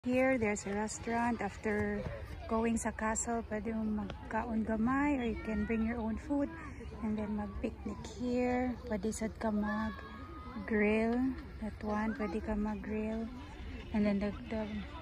Here, there's a restaurant. After going sa castle, pwede mong magkaon gamay or you can bring your own food and then mag-picnic here. Pwede sad ka mag-grill. That one, pwede ka mag-grill. And then the